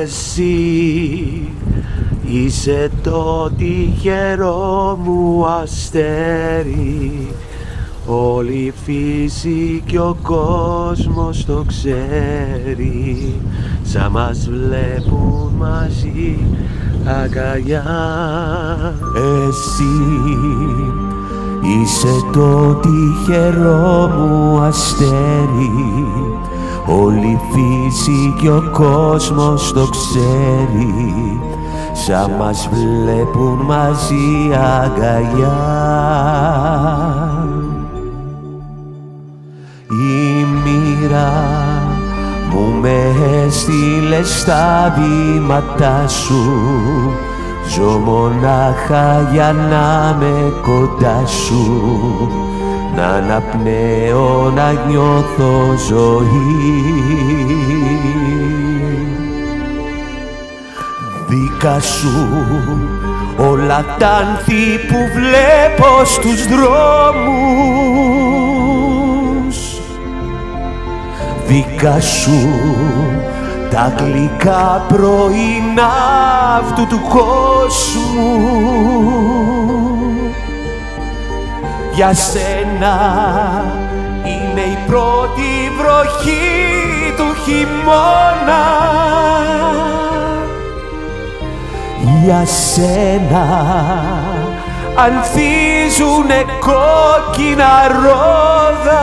Εσύ είσαι το τυχερό μου αστέρι, όλη η φύση κι ο κόσμος το ξέρει. Σαν μας βλέπουν μαζί αγκαλιά. Εσύ είσαι το τυχερό μου αστέρι, όλη η φύση κι ο κόσμος το ξέρει. Σαν μας βλέπουν μαζί αγκαλιά. Η μοίρα μου με έστειλε στα βήματά σου, ζω μονάχα για να με κοντά σου, να αναπνέω, να νιώθω ζωή. Δικά σου όλα τα άνθη που βλέπω στους δρόμους, δικά σου τα γλυκά πρωινά αυτού του κόσμου. Για σένα είναι η πρώτη βροχή του χειμώνα. Για σένα ανθίζουνε κόκκινα ρόδα.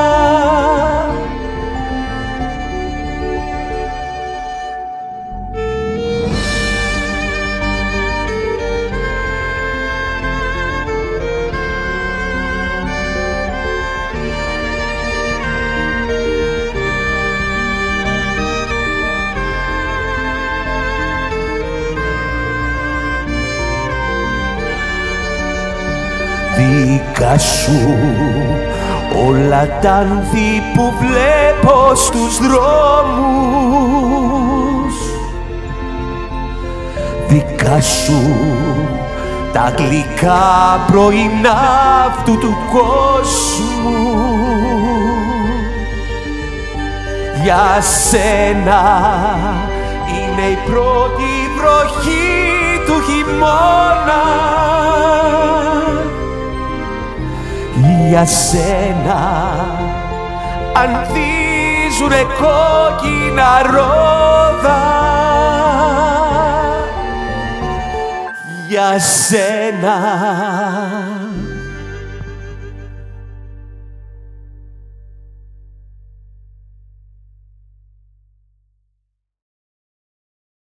Δικά σου όλα τα άνθη που βλέπω στους δρόμους, δικά σου τα γλυκά πρωινά αυτού του κόσμου. Για σένα είναι η πρώτη βροχή του χειμώνα. Για σένα ανθίζουνε κόκκινα ρόδα. Για σένα